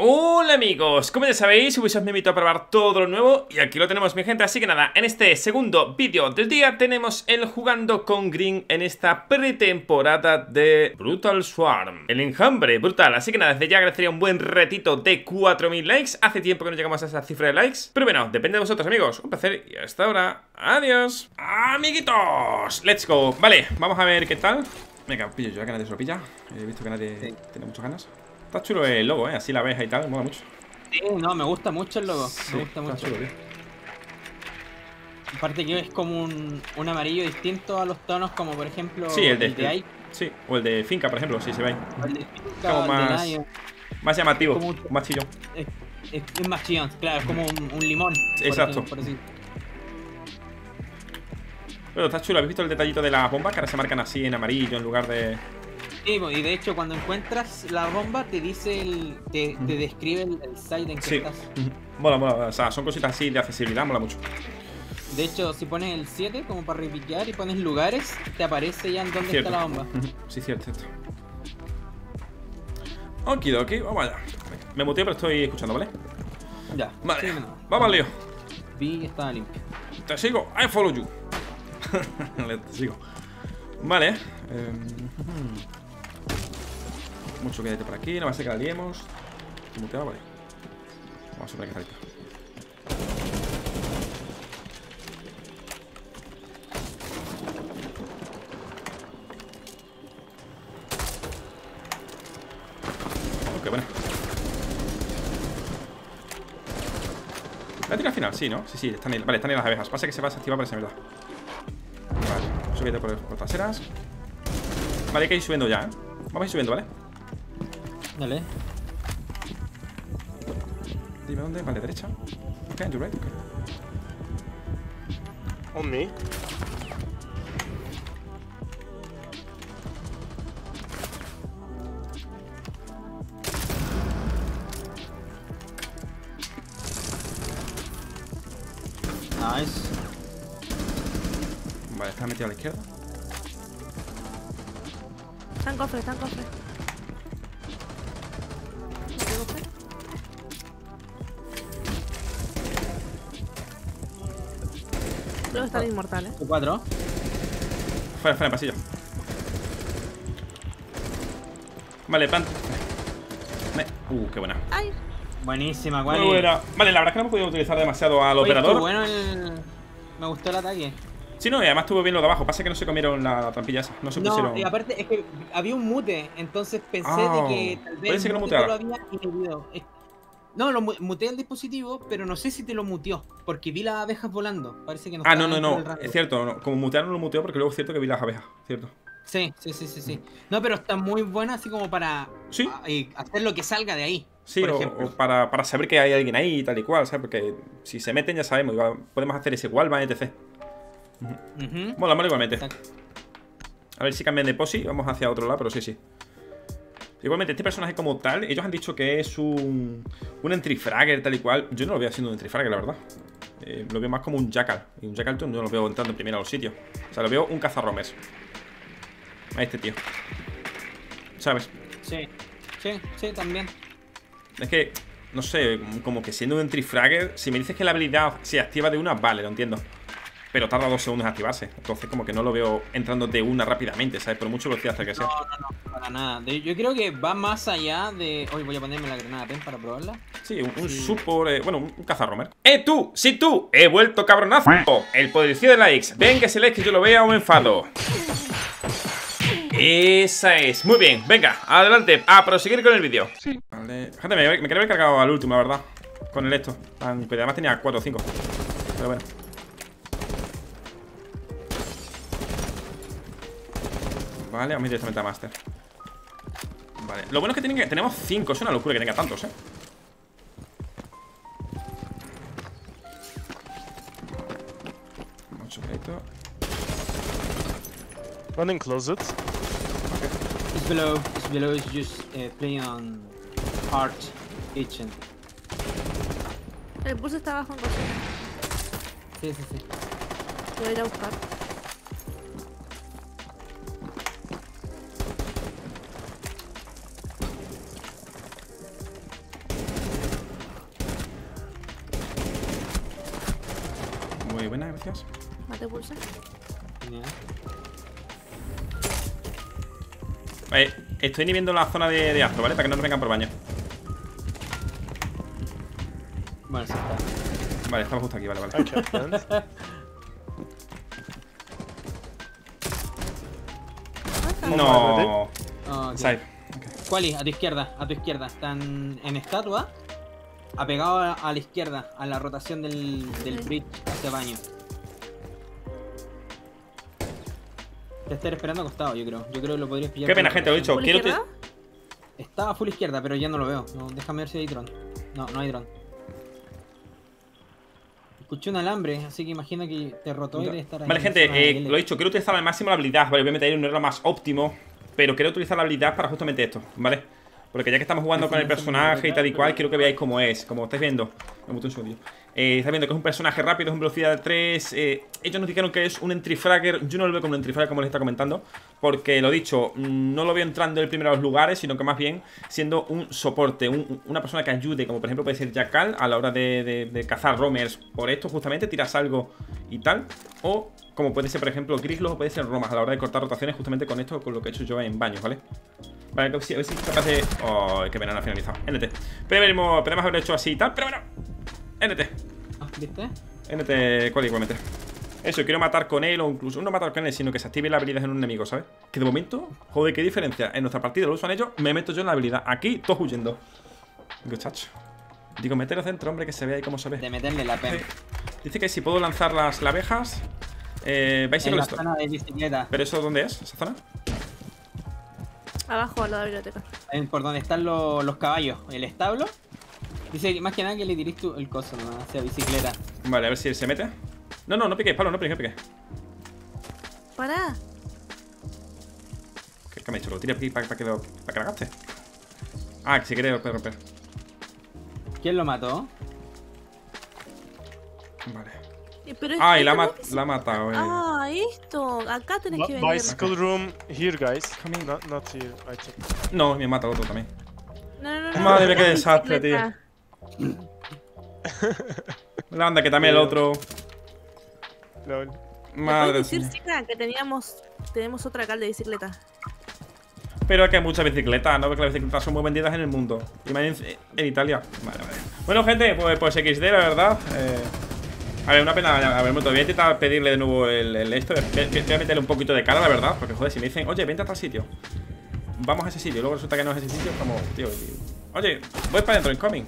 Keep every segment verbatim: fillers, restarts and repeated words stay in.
Hola amigos, como ya sabéis, Ubisoft me invitó a probar todo lo nuevo y aquí lo tenemos mi gente, así que nada, en este segundo vídeo del día tenemos el jugando con Green en esta pretemporada de Brutal Swarm. El enjambre brutal, así que nada, desde ya agradecería un buen retito de cuatro mil likes, hace tiempo que no llegamos a esa cifra de likes, pero bueno, depende de vosotros amigos, un placer y hasta ahora, adiós. Amiguitos, let's go, vale, vamos a ver qué tal. Venga, pillo yo, que nadie se lo pilla, he visto que nadie sí. tiene muchas ganas. Está chulo el logo, eh, así la abeja y tal, me mola mucho. Sí, no, me gusta mucho el logo, Sí, me gusta mucho. Chulo, tío. Aparte que es como un, un amarillo distinto a los tonos como por ejemplo sí, el de, el de Ike. Sí, o el de Finca, por ejemplo, si se ve. El de Finca, como el más, de Lion. más llamativo, como, más chillón. Es, es, es más chillón, claro, es como un, un limón. Exacto. Por así, por así. Pero está chulo, ¿habéis visto el detallito de las bombas? Que ahora se marcan así en amarillo en lugar de... Sí, y de hecho cuando encuentras la bomba te dice el, te, te describe el, el site en que sí. estás. Mola, mola, o sea, son cositas así de accesibilidad, mola mucho. De hecho, si pones el siete como para repiquear y pones lugares, te aparece ya en dónde cierto. está la bomba. Sí, cierto, cierto. Okidoki, vamos allá. Me muteo pero estoy escuchando, ¿vale? Ya. Vale, sí, no. vamos al lío. Vi que estaba limpio. Te sigo, I follow you. Te sigo. Vale. Eh, mucho quédate por aquí, no va a ser que la liemos. ¿Te muteado? Vale. Vamos a ver qué tal. Ok, bueno. La tira al final, sí, ¿no? Sí, sí, están ahí, vale, están ahí las abejas. Pasa que se va a desactivar por esa mierda. Vale, subite por, por traseras. Vale, hay que ir subiendo ya, ¿eh? Vamos a ir subiendo, ¿vale? Dale. Dime dónde, vale, derecha. Ok, to right, ok. On me. Nice. Vale, está metido a la izquierda. Está en cofre, está en cofre. ¿Qué cofre? Creo que está el inmortal, eh. cuatro. Fuera, fuera, pasillo. Vale, plan. Me... Uh, qué buena. ¡Ay! Buenísima, Muy Wally. buena. Vale, la verdad es que no hemos podido utilizar demasiado al Oye, operador. estuvo bueno el... Me gustó el ataque. Sí, no, y además estuvo bien lo de abajo. Pasa que no se comieron la trampilla esa. No se pusieron. No, y aparte es que había un mute, entonces pensé Ah, de que tal vez puede ser que el lo mute muteara. lo había inhibido. Es- No, lo mu- muteé el dispositivo, pero no sé si te lo muteó, porque vi las abejas volando. Parece que no Ah, no, estaba no, dentro no. del rango. Es cierto, no. Como mutearon, lo muteó porque luego es cierto que vi las abejas. Cierto. Sí, sí, sí, sí, sí. No, pero está muy buena así como para Sí. ah, eh, hacer lo que salga de ahí. Sí, por o, ejemplo. o para, para saber que hay alguien ahí y tal y cual, ¿sabes? Porque si se meten ya sabemos. Igual podemos hacer ese wallbang, etcétera. Ujú. Mola, mola igualmente. Exacto. A ver si cambian de posi. Vamos hacia otro lado, pero sí, sí. Igualmente, este personaje como tal, ellos han dicho que es un, un entry fragger tal y cual. Yo no lo veo siendo un entry fragger, la verdad. Eh, lo veo más como un jackal. Y un jackal no lo veo entrando primero a los sitios. O sea, lo veo un cazarromers. A este tío. ¿Sabes? Sí, sí, sí, también. Es que, no sé, como que siendo un entry fragger, si me dices que la habilidad se activa de una, vale, lo entiendo. Pero tarda dos segundos en activarse. Entonces como que no lo veo entrando de una rápidamente, ¿sabes? Por mucho velocidad hasta que sea. No, no, no, para nada. De- Yo creo que va más allá de... Hoy voy a ponerme la granada pen para probarla. Sí, un, un Sí. support, eh, bueno, un, un cazarromer. ¡Eh, tú! ¡Sí, tú! ¡He vuelto, cabronazo! El poderío de likes. Ven que ese like que yo lo vea o me enfado. Esa es. Muy bien, venga, adelante, a proseguir con el vídeo. Sí. Vale. Gente, me, me quería haber cargado al último, la verdad. Con el esto. Tan, pero además tenía cuatro o cinco. Pero bueno. Vale, vamos directamente a Master. Vale, lo bueno es que, tienen que tenemos cinco. Es una locura que tenga tantos, eh. Mucho crédito. Running closet. It's below, it's below, it's just uh, playing on Heart Kitchen. El pulso está abajo en cocina. Sí, sí, sí. Voy a ir a buscar. Muy buena, gracias. Mate pulsa. Genial. Vale, estoy inhibiendo la zona de, de astro, ¿vale? Para que no nos vengan por baño. Bueno, sí está. Vale, estamos justo aquí, vale, vale. Okay, friends. No. Ok. Side. Quali, a tu izquierda, a tu izquierda. Están en estatua. Apegado a, a la izquierda, a la rotación del, del Ok. bridge hacia baño. Te estar esperando acostado, yo creo. Yo creo que lo podrías pillar. Qué pena, por la gente, lo he dicho. ¿Full Quiero izquierda? Estaba full izquierda, pero ya no lo veo. No, déjame ver si hay dron. No, no hay dron. Escuché un alambre, así que imagino que te rotó y debe estar ahí. Vale, en gente, zona de eh, L. lo he dicho, quiero utilizar al máximo la habilidad. Vale, obviamente ahí no era lo más óptimo, pero quiero utilizar la habilidad para justamente esto, ¿vale? Porque ya que estamos jugando con el personaje y tal y cual, quiero que veáis cómo es. Como estáis viendo, me meto un segundo. Eh, estáis viendo que es un personaje rápido, es en velocidad de tres. eh, Ellos nos dijeron que es un entry fragger. Yo no lo veo como un entry fragger, como les está comentando, porque lo dicho, no lo veo entrando el primero a los lugares, sino que más bien siendo un soporte, un, una persona que ayude, como por ejemplo puede ser Jackal a la hora de, de, de cazar roamers. Por esto justamente tiras algo y tal. O como puede ser por ejemplo Grislos o puede ser Romas a la hora de cortar rotaciones, justamente con esto, con lo que he hecho yo en baños, ¿vale? Vale, a ver si es capaz de... Oh, qué pena, no ha finalizado. N T. Podemos, podemos haberlo hecho así y tal, pero bueno. N T. Ah, ¿viste? N T, ¿cuál igualmente? Eso, quiero matar con él o incluso no matar con él, sino que se active la habilidad en un enemigo, ¿sabes? Que de momento, joder, qué diferencia. En nuestra partida lo usan ellos, me meto yo en la habilidad. Aquí, todos huyendo. Muchacho. Digo, meteros dentro, hombre, que se vea ahí cómo se ve. De meterle la pena. Sí. Dice que si puedo lanzar las abejas. Eh, vais a En ir la esto. zona de bicicleta. ¿Pero eso dónde es? ¿Esa zona? Abajo, al lado de la biblioteca. En- por donde están los, los caballos. El establo. Dice que más que nada que le tirís tú el coso, ¿no? Hacia bicicleta. Vale, a ver si él se mete. No, no, no piques, Pablo, no piques, no piques. ¡Para! ¿Qué, qué me he hecho? ¿Lo tira aquí para, para que lo para que la gaste? Ah, que si quiere romper, romper. ¿Quién lo mató? Vale. Eh, Pero Ah, y esto la, no ma es que se- la ha matado, eh. Ah, esto. Acá tenés que Bi- venir. Bicycle room here, guys. Coming. Not, not here. I check. No, me mata el otro también. No, no, no. Madre mía, no, qué la desastre, bicicleta. La anda que también el otro. Lol. ¿Me puedes Madre decir, mía. chica, que teníamos tenemos otra cal de bicicleta? Pero es que hay muchas bicicletas, ¿no? Porque las bicicletas son muy vendidas en el mundo. Y más en, en Italia. Vale, vale. Bueno, gente, pues, pues equis de, la verdad. Eh, a ver, una pena. A ver, voy a intentar pedirle de nuevo el, el esto. Voy, voy a meterle un poquito de cara, la verdad. Porque, joder, si me dicen, oye, vente a tal sitio. Vamos a ese sitio. Luego resulta que no es ese sitio. Como, tío. tío. Oye, voy para adentro, incoming.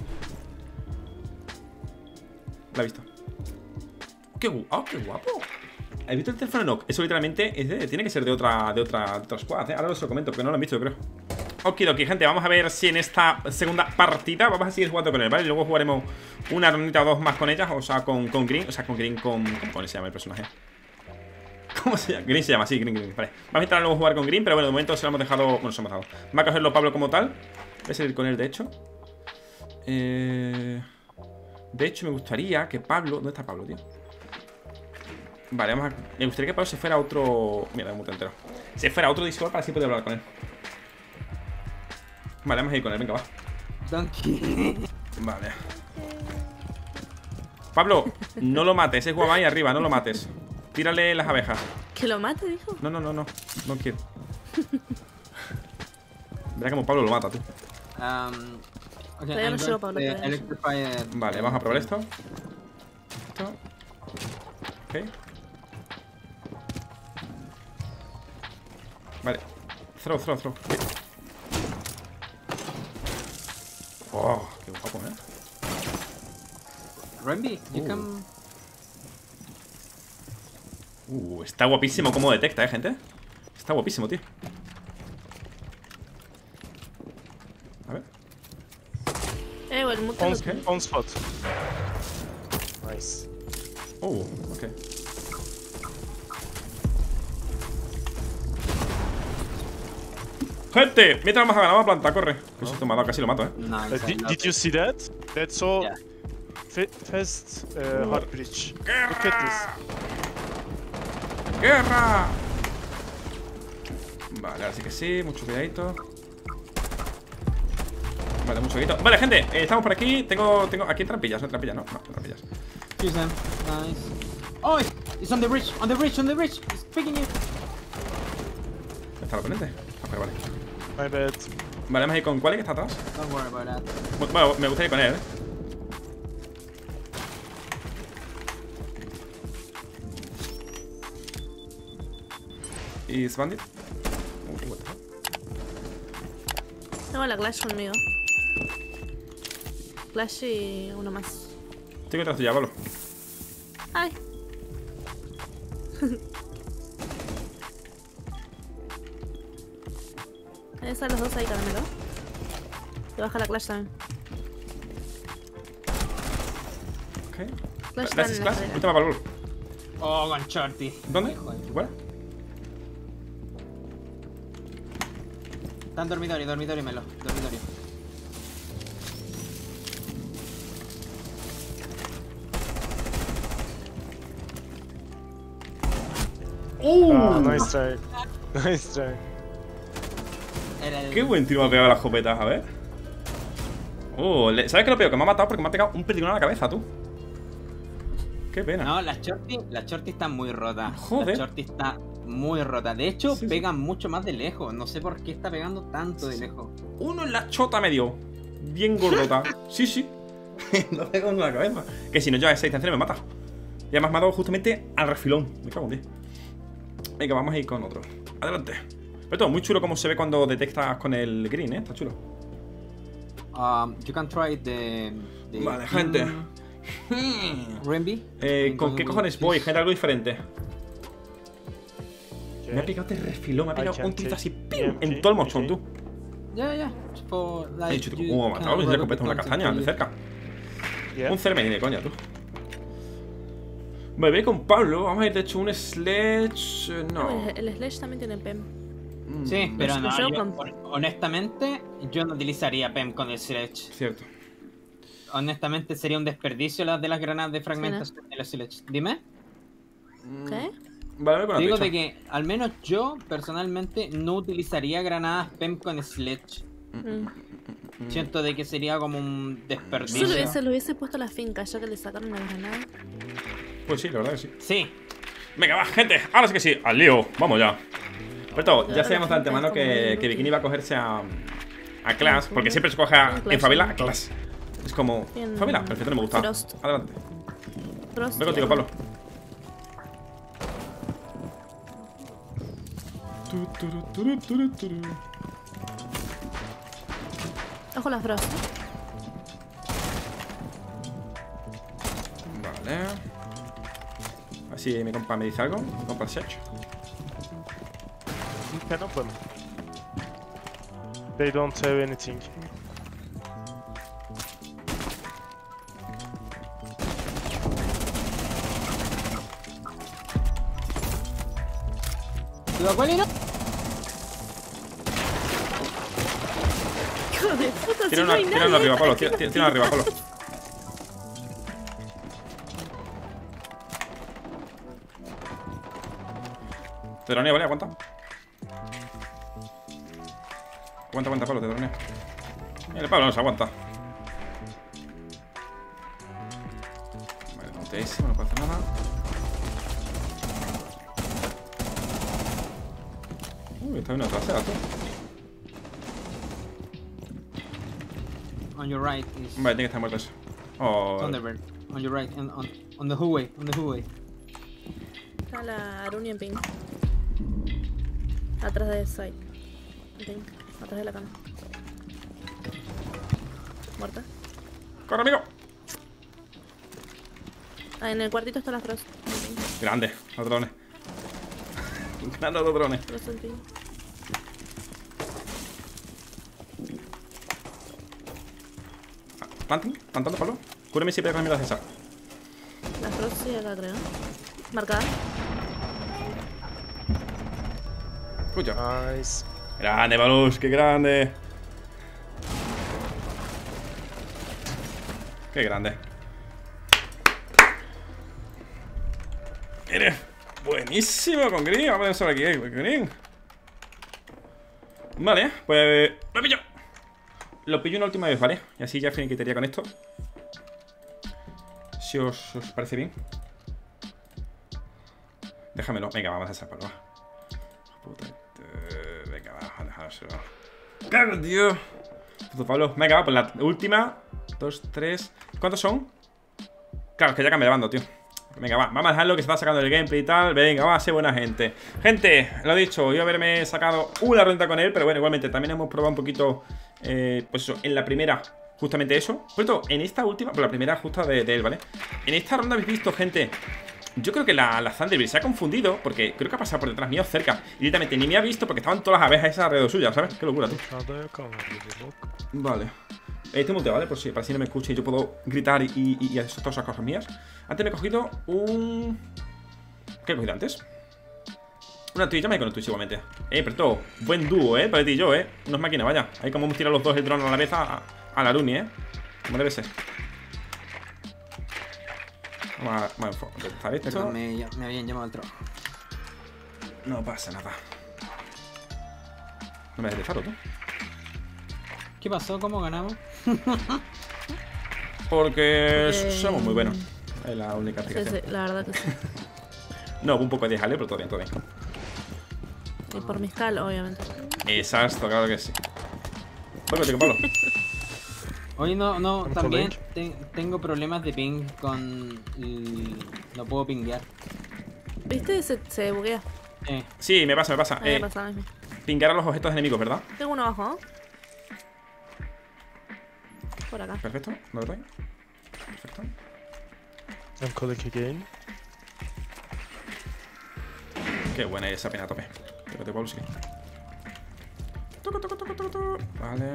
La he visto. Qué guapo, oh, qué guapo. ¿Has visto el teléfono knock? Eso literalmente es de, tiene que ser de otra, de otra, de otra squad, ¿eh? Ahora os lo comento, porque no lo han visto, yo creo. Okidoki, gente, vamos a ver si en esta segunda partida vamos a seguir jugando con él, ¿vale? Y luego jugaremos una rondita o dos más con ellas, o sea, con, con Green, o sea, con Green, con... ¿Cómo se llama el personaje? ¿Cómo se llama? Green se llama, sí, Green, Green, vale. Vamos a intentar luego jugar con Green, pero bueno, de momento se lo hemos dejado... Bueno, se lo hemos dejado. Va a cogerlo Pablo como tal. Voy a salir con él, de hecho. Eh... De hecho, me gustaría que Pablo... ¿Dónde está Pablo, tío? Vale, vamos a... Me gustaría que Pablo se fuera a otro... Mira, un mundo entero. Se fuera a otro Discord para así poder hablar con él. Vale, vamos a ir con él, venga, va. Donkey. Vale. Pablo, no lo mates, es Guamán ahí arriba, no lo mates. Tírale las abejas. ¿Que lo mate, dijo? No, no, no, no. No quiero. Verá como Pablo lo mata, tú. Um, okay, Todavía no I'm llego, going Pablo, to todavía no electrify, uh, Vale, vamos a probar esto. Esto. Ok. Vale. Throw, throw, throw. Ok. Oh, qué guapo, ¿eh? Remby, you Uh. can... Uh, está guapísimo cómo detecta, ¿eh, gente? Está guapísimo, tío. A ver. Eh, bueno, el mute On, lo tiene. on spot. Nice. Oh, ok. Gente, mientras vamos a ganar, vamos a plantar, corre. Que susto me ha dado, casi lo mato, eh. Nice, Uh, I did, love did you it. see that? That's so Yeah. fa fast uh, hard bridge. Look at this. ¡Guerra! Vale, ahora sí que sí, mucho cuidadito. Vale, mucho cuidadito. Vale, gente, eh, estamos por aquí. Tengo, tengo, aquí hay trampillas, no hay trampillas, no, no, no trampillas. Cheers, man. Nice. ¡Oh! It's on the bridge, on the bridge, on the bridge. It's picking you. ¿Está el oponente? Ah, pero vale. My bad. Vale, vamos a ir con Quali, que está atrás. Don't worry about that. Bueno, me gustaría ir con él, ¿eh? ¿Y Bandit? Uh, what the fuck? Tengo la Clash conmigo. Clash y uno más. Estoy detrás tuya, Pablo. Ay. Están los dos ahí, caramelo. Te baja la Clash también. Ok. Clash está Gracias, en la Clash. escalera. Última para Pablo. Oh, con Shorty. ¿Dónde? Hijo de- ¿Igual? Está en dormitorio, dormitorio, Melo. Dormitorio. Ah, nice try. Nice try. Era el... Qué buen tiro me ha pegado las escopetas, a ver. Oh, le- ¿sabes qué lo peor? Que me ha matado porque me ha pegado un perdigón a la cabeza, tú. Qué pena. No, la Shorty, la Shorty está muy rota. Joder. La Shorty está muy rota. De hecho, Sí, sí. pega mucho más de lejos. No sé por qué está pegando tanto de lejos. Uno en la chota me dio. Bien gordota. Sí, sí. Lo pego en la cabeza. Que si no lleva esa distancia me mata. Y además me ha dado justamente al refilón. Me cago en diez. Venga, vamos a ir con otro. Adelante. Pero todo muy chulo como se ve cuando detectas con el green, ¿eh? Está chulo. Um, you can try the... the Vale, gente. Renby. Eh, ¿Con qué cojones voy? Gente, algo diferente. Me ha Okay. picado este refilón. Me ha I pegado can un tiro take así. ¡Pim! E M P, En todo el mochón, tú. Ya, ya. For, He like, dicho, tú, you ¿cómo me ha can matado? Le rub escopeta it una onto castaña de you. cerca. Yeah. Un ceremony de coña, tú. Me voy con Pablo. Vamos a ir, de hecho, un sledge. eh, No. El, el Sledge también tiene P E M. Mm, Sí, pero no, yo yo, con- hon- honestamente, yo no utilizaría P E M con el Sledge. Cierto. Honestamente, sería un desperdicio las de las granadas de fragmentación del Sledge. Dime. ¿Qué? Vale, voy con la Digo derecha. de que, al menos yo, personalmente, no utilizaría granadas P E M con Sledge. Mm. Siento de que sería como un Yo lo desperdicio. hubiese, lo hubiese puesto a la finca, ya que le sacaron la granada. Pues sí, la verdad que sí. Sí. Venga, va, gente. Ahora sí que sí. Al lío. Vamos ya. Pero ya Ahora sabíamos de la gente antemano es como que, muy que Bikini inútil. va a cogerse a, a Clash. Porque siempre se coge a, Bien, en Clash, Favela sí. a Clash. Es como. Bien, Favela, perfecto, no me gusta. Frost. Adelante. Frost, Voy contigo, ya. Pablo. Tu, turu, turu, turu, turu. Ojo las Frost. Vale. Así mi compa me dice algo. Mi compa el Sech. You can open. They don't have anything. ¿Cuidado, Quali, no? Hijo de puta, si Tira no una, hay tira nadie. una arriba, Pablo. Tira, tira, tira una arriba, Pablo. Te droneo, ¿vale? Aguanta. Aguanta, aguanta, Pablo, te droneo. El Pablo no se aguanta. Vale, tonteísimo, no puedo hacer nada. Uy, está bien trasera, tú. On your right is Vale, tiene que estar muerto eso. Oh, Thunderbird. On your right, on, on, on the Huawei, on the Huawei. Está la Aruni en ping. Atrás de side. En ping. Atrás de la cama. Muerta. ¡corre, amigo! Ah, en el cuartito está la Frost. En ping. Grande, los drones. Grande los drones. Frost en ping. Planting, plantando, Pablo. Cúreme si pega con mi defensa. La Frost sí, acá creo. Marcada. Escucha. Nice. Grande, Balus, qué grande. Qué grande. Eres buenísimo con Green. Vamos a pensar aquí, eh, Green. Vale, pues lo pillo. Lo pillo una última vez, ¿vale? Y así ya finiquitaría con esto. Si os, os parece bien. Déjamelo. Venga, vamos a hacer Pablo. Puta. eh, Venga, va, a dejárselo. ¡Claro, tío! Puto Pablo. Venga, va, pues la última. Dos, tres. ¿Cuántos son? Claro, es que ya cambia de bando, tío. Venga, va, vamos a dejarlo que se está sacando el gameplay y tal. Venga, va, sé buena gente. Gente, lo he dicho, yo haberme sacado una ronda con él, pero bueno, igualmente también hemos probado un poquito, eh, pues eso, en la primera, justamente eso. Por cierto, en esta última, pues la primera justa de, de él, ¿vale? En esta ronda habéis visto, gente, yo creo que la, la Thunderbird se ha confundido, porque creo que ha pasado por detrás mío cerca. Y directamente ni me ha visto porque estaban todas las abejas esas alrededor suya, ¿sabes? Qué locura, tú. Vale. Este mute, ¿vale? Por si, para si no me escucha y yo puedo gritar y, y, y hacer todas esas cosas mías. Antes me he cogido un... ¿Qué he cogido antes? Una Twitch, ya me he con el Twitch igualmente. Eh, pero todo, buen dúo, eh, para ti y yo, eh. No es máquina, vaya. Ahí como hemos tirado los dos el dron a la vez a, a la Luni, eh. Como debe ser. Vamos a... Vamos a enfocar esto. Perdón, me, me habían llamado al trabajo. No pasa nada. No me des de faro, tú. ¿Qué pasó? ¿Cómo ganamos? Porque Porque- somos muy buenos. Es la única Sí, explicación. sí, la verdad que sí. No, un poco de jaleo, pero todo bien, todo bien. Y por mi escala, obviamente. Exacto, claro que sí. Vuelve, tío, Pablo. Oye, no, no, ¿Cómo también link? te- tengo problemas de ping con... el- No puedo pinguear. ¿Viste? Se, se buguea. Eh, Sí, me pasa, me pasa. A mí me Eh, pasa lo mismo. pingar a los objetos enemigos, ¿verdad? Tengo uno abajo, ¿no? Por acá. Perfecto, ¿no lo doy? Perfecto. I'm calling again. Qué buena esa pena a tope. Tócate, Pablo, sí. Toco, toco, toco, toco, toco. Vale.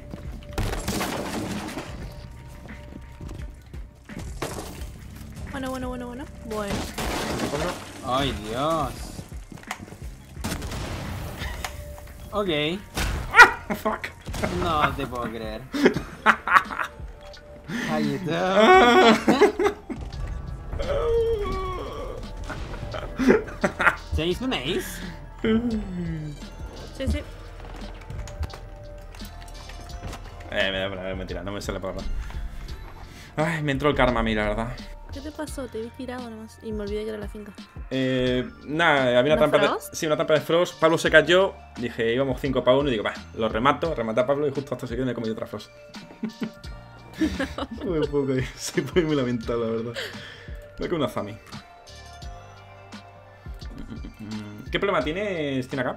Bueno, bueno, bueno, bueno. Bueno. Pablo. ¡Ay, Dios! Ok, Fuck. no te puedo creer. How you doing? ¿Se hizo un ace? Sí, sí. Eh, me da pena, mentira, no me sale la palabra. Ay, me entró el karma a mí, la verdad. ¿Qué te pasó? Te vi tirado nomás. Y me olvidé que era la finca. Eh, nada, había una ¿Una trampa de... Frost? Sí, una trampa de Frost. Pablo se cayó. Dije, íbamos cinco para uno y digo, va, lo remato, rematé a Pablo y justo hasta seguido me he comido otra Frost. Muy poco, sí, fue muy lamentable, la verdad. Creo que una Zami. ¿Qué problema tienes, Tinacap?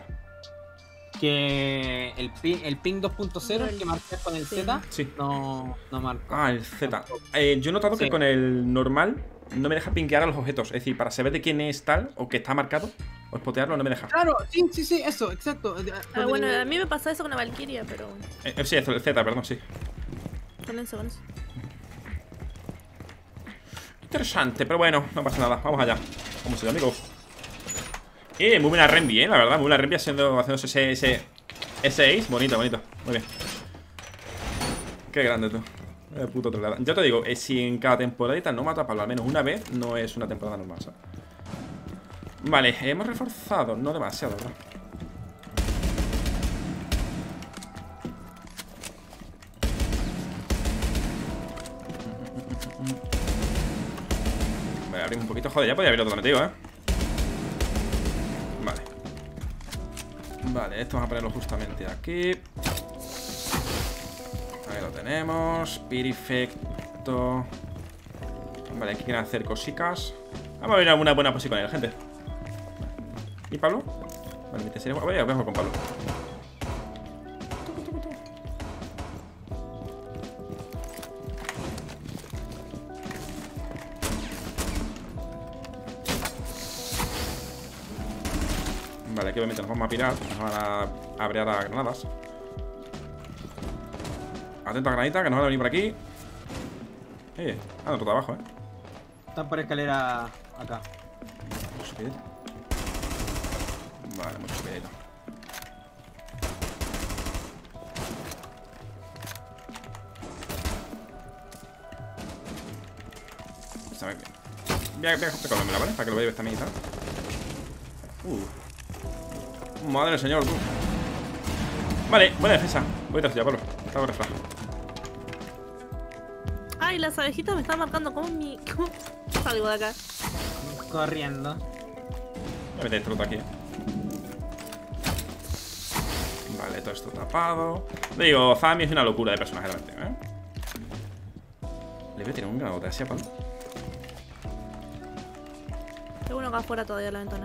Que el ping, el ping dos punto cero, el que marcas con el Sí. Z, Sí. no, no marca. Ah, el Z. Eh, yo he notado que Sí. con el normal no me deja pinkear a los objetos. Es decir, para saber de quién es tal o que está marcado o spotearlo no me deja. Claro, sí, sí, sí, eso, exacto. Ah, bueno, a mí me pasa eso con la Valkyria, pero bueno. Eh, eh, sí, el Z, perdón, sí. Con eso, con eso. Interesante, pero bueno, no pasa nada. Vamos allá. Vamos allá, amigos. Eh, muy buena Renby, eh, la verdad. Muy buena Renby haciendo, haciéndose ese, ese, ese ace. Bonito, bonito. Muy bien. Qué grande tú. Eh, puto troleada. Ya te digo, eh, si en cada temporadita no mata a Pablo al menos una vez, no es una temporada normal, ¿sabes? Vale, hemos reforzado. No demasiado, ¿verdad? Vale, abrimos un poquito. Joder, ya podía haberlo todo metido, ¿eh? Vale. Vale, esto vamos a ponerlo justamente aquí. Ahí lo tenemos. Perfecto. Vale, aquí quieren hacer cositas. Vamos a ver alguna buena posición con él, gente. ¿Y Pablo? Vale, mi tercero. Voy a ver con Pablo. Vale, aquí obviamente nos vamos a pirar. Nos van a abrir a granadas. Atento a granadita, que nos van a venir por aquí. Eh, anda todo abajo, eh. Están por escalera acá. Mucho subidito. Vale, mucho subidito. Está bien. Voy a, voy a recordármela, ¿vale? Para que lo veáis también y tal. Uh. Madre del señor, tú. Vale, buena defensa. Voy a ya, Pablo. Estaba refrán. Ay, las abejitas me están marcando como mi. ¿Cómo salgo de acá? Corriendo. a meter este otro aquí. Vale, todo esto tapado. Le digo, Zami es una locura de personaje realmente, ¿eh? Le voy a tirar un granote así a palo. Tengo uno acá afuera todavía de la ventana.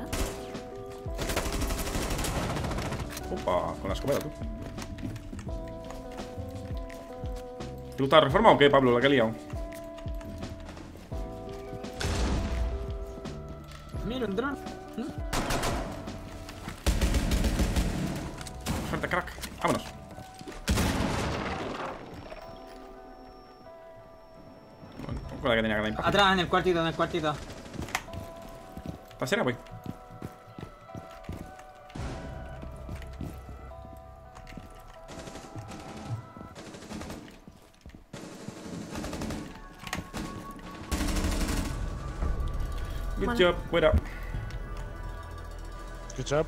Opa, con la escopeta tú. ¿Te gusta la reforma o qué, Pablo? La que he liado. Mira, un dron. ¿Mm? Suerte, crack. Vámonos. Bueno, con la que tenía que dar impacto. Atrás, en el cuartito, en el cuartito. Pasera, voy. Good Vale. job, fuera. Good job.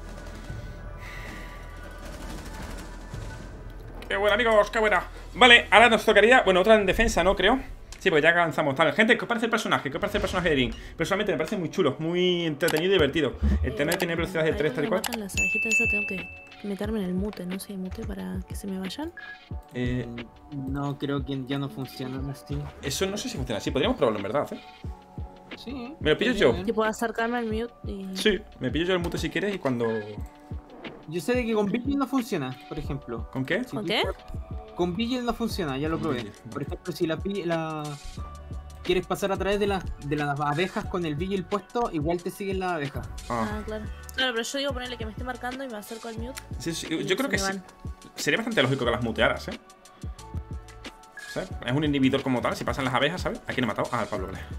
Qué buena, amigos, qué buena. Vale, ahora nos tocaría, bueno, otra en defensa, ¿no? Creo. Sí, porque ya avanzamos. Tal. Gente, ¿qué os parece el personaje? ¿Qué os parece el personaje de Ring? Personalmente me parece muy chulo, muy entretenido y divertido. El tema de tener velocidad de tres, tal y cual. Cuando me matan las abejitas esas tengo que meterme en el mute, no sé, mute para que se me vayan. Eh, No creo que ya no funciona así. eso no sé si funciona así. Podríamos probarlo en verdad, ¿eh? Sí. ¿Me lo pillo podría yo? haber. Que puedo acercarme al mute y... Sí, me pillo yo el mute si quieres y cuando... Yo sé de que con Vigil no funciona, por ejemplo. ¿Con qué? Si ¿Con tú- qué? Con Vigil no funciona, ya lo Con probé. Vigil. Por ejemplo, si la, pi- la quieres pasar a través de las de las abejas con el Vigil puesto, igual te siguen las abejas. Ah, Ah, claro. Claro, pero yo digo ponerle que me esté marcando y me acerco al mute. sí, sí, y yo creo se que me sí. van. Sería bastante lógico que las mutearas, ¿eh? ¿Sabes? Es un inhibidor como tal. Si pasan las abejas, ¿sabes? ¿A quién he matado? Ah, al Pablo, vale.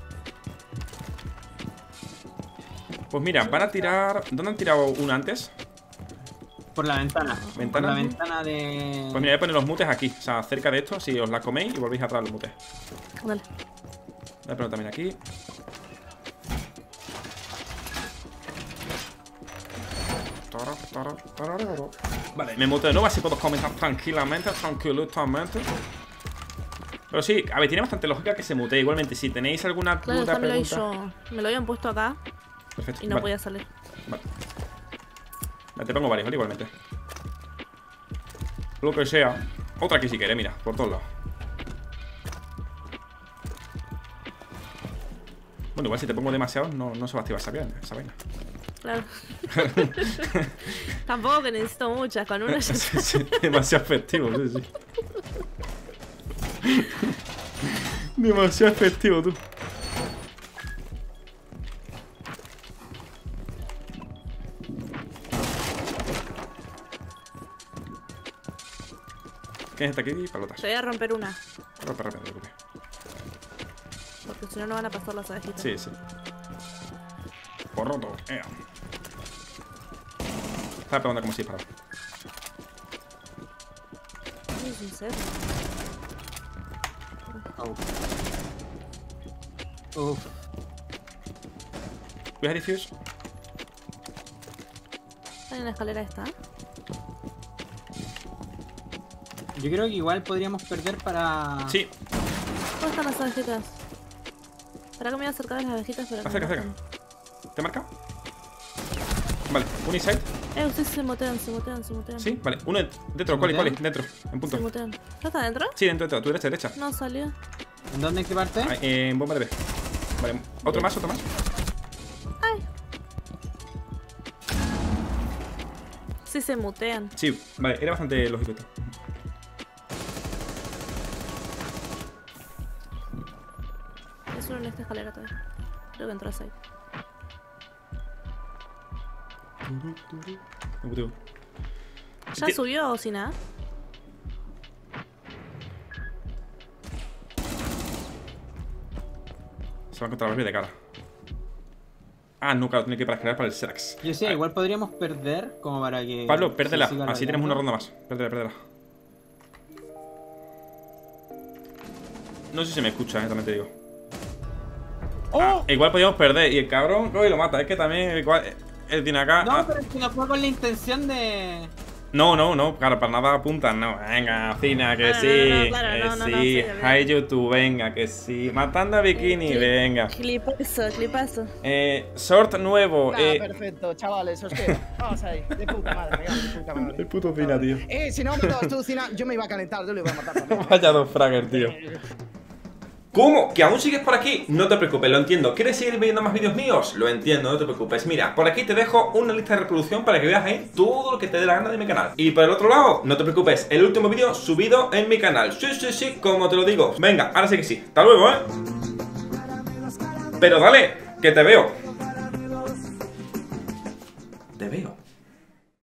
Pues mira, van a tirar... ¿Dónde han tirado una antes? Por la ventana. ¿Ventana? Por la ventana de. Pues mira, voy a poner los mutes aquí. O sea, cerca de esto, si os la coméis y volvéis atrás los mutes. Dale. Voy a poner también aquí. Vale, me muto de nuevo, así puedo comentar tranquilamente, tranquilamente. Pero sí, a ver, tiene bastante lógica que se mutee. Igualmente, si tenéis alguna Claro, duda, esta me lo, pregunta... hizo, me lo habían puesto acá Perfecto, y no vale, podía salir. vale. Vale, te pongo varios, ¿vale? Igualmente. Lo que sea. Otra aquí si quieres, mira, por todos lados. Bueno, igual si te pongo demasiados no, no se va a activar esa vaina. Esa vaina. Claro. Tampoco que necesito muchas, con una ya Sí, sí, demasiado efectivo, sí, sí. Demasiado efectivo, tú. ¿Quién está aquí? Palotas. te voy a romper una, Rompe, rompe, no te preocupes. porque si no, no van a pasar las abejitas. Sí, sí. Por roto. Ea. Estaba preguntando cómo se disparaba. Sí, sí, sí. Uf. ¿Voy a diffuse? Está en la escalera esta. Yo creo que igual podríamos perder para. Sí, ¿Dónde están las abejitas? Para que me voy a acercar a las abejitas, pero acerca, acerca. ¿Te marca? Vale, un inside. Eh, ustedes se motean, se motean, se motean. Sí, vale. Uno dentro, ¿cuál? ¿Cuál? Dentro, en punto. Se motean. ¿Ya está adentro? Sí, dentro, dentro. Tu derecha, derecha. No, salió. ¿En dónde? ¿En qué parte? Ahí, en bomba de B. Vale, otro más, otro más. Ay. Sí, se mutean. Sí, vale, era bastante lógico esto. Es uno en esta escalera todavía. Creo que entró ahí. Me puteo. ¿Ya Ti- subió o sin nada? Se va a encontrar la de cara. Ah, no, claro, tiene que ir para escalar para el Serax. Yo sé, Vale. igual podríamos perder como para que. Pablo, pérdela. se siga Así tenemos una alargando. ronda más. Pérdela, pérdela. No sé si me escucha, eh, también te digo. Ah, igual podríamos perder. Y el cabrón, coge y lo mata. Es que también, igual, él tiene acá. No, ah, pero es que no fue con la intención de. No, no, no, claro, para nada apuntan, no. Venga, Cina, que Ah, no, sí, no, no, claro, que no, no, sí. no, sí, ya veo. Hi YouTube, venga, que sí. Matando a Bikini, Clip- venga. Clipazo, clipazo. Eh, short nuevo, Nah, eh. perfecto, chavales, os quiero. Vamos ahí, de puta madre, venga, de puta madre. El puto Cina, tío. Eh, si no me dabas tú, Cina, yo me iba a calentar, yo lo iba a matar también. Vaya dos Fragger, tío. ¿Cómo? ¿Que aún sigues por aquí? No te preocupes, lo entiendo. ¿Quieres seguir viendo más vídeos míos? Lo entiendo, no te preocupes. Mira, por aquí te dejo una lista de reproducción para que veas ahí todo lo que te dé la gana de mi canal. Y por el otro lado, no te preocupes, el último vídeo subido en mi canal. Sí, sí, sí, como te lo digo. Venga, ahora sí que sí. Hasta luego, ¿eh? Pero dale, que te veo.